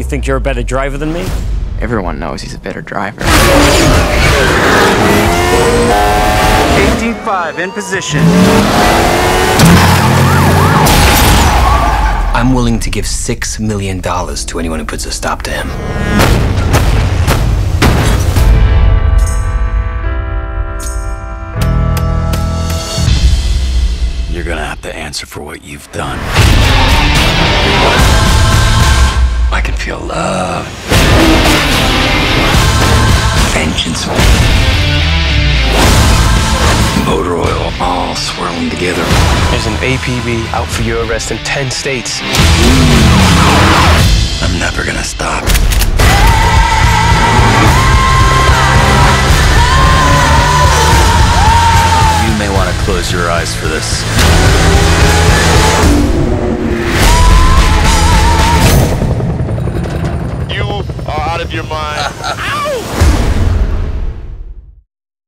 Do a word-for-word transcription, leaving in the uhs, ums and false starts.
think you're a better driver than me? Everyone knows he's a better driver. eighteen five in position. I'm willing to give six million dollars to anyone who puts a stop to him. You're gonna have to answer for what you've done. I can feel love. Vengeance. Motor oil all swirling together. There's an A P B out for your arrest in ten states. I'm never gonna stop. You may want to close your eyes for this. You are out of your mind.